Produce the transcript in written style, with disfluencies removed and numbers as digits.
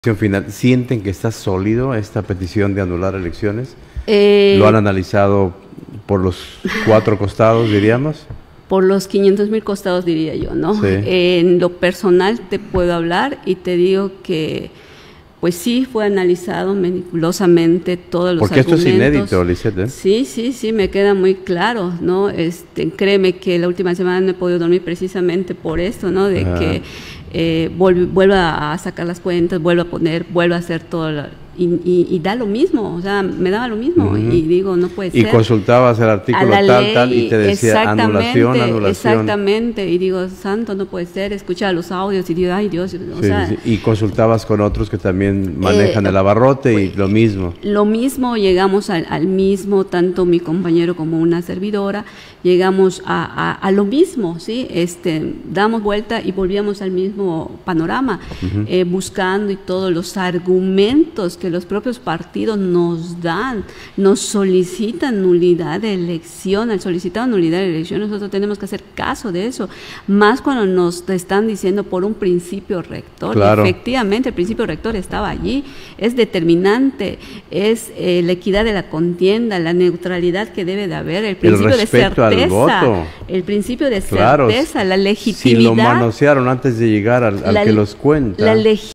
Final, ¿sienten que está sólido esta petición de anular elecciones? ¿Lo han analizado por los 4 costados, diríamos? Por los 500,000 costados, diría yo, ¿no? Sí. En lo personal te puedo hablar y te digo que, pues sí, fue analizado meticulosamente todos los argumentos. Porque esto es inédito, Lisette, ¿eh? Sí, me queda muy claro, ¿no? Créeme que la última semana no he podido dormir precisamente por esto, ¿no? De que vuelva a sacar las cuentas, vuelva a hacer todo y da lo mismo, o sea, me daba lo mismo y digo, no puede ser. Y consultabas el artículo tal y te decía anulación. Exactamente, y digo, santo, no puede ser, escuchaba los audios y digo, ay Dios, o sea. Sí. Y consultabas con otros que también manejan el abarrote y lo mismo. Lo mismo, llegamos al mismo, tanto mi compañero como una servidora, llegamos a lo mismo, ¿sí? Damos vuelta y volvíamos al mismo panorama, buscando y todos los argumentos que los propios partidos nos dan, nos solicitan nulidad de elección. Al solicitar nulidad de elección nosotros tenemos que hacer caso de eso, más cuando nos están diciendo por un principio rector. Claro. Efectivamente el principio rector estaba allí, es determinante, es la equidad de la contienda, la neutralidad que debe de haber, el principio de certeza, el principio de certeza, la legitimidad. Si lo manosearon antes de llegar al que los cuenta.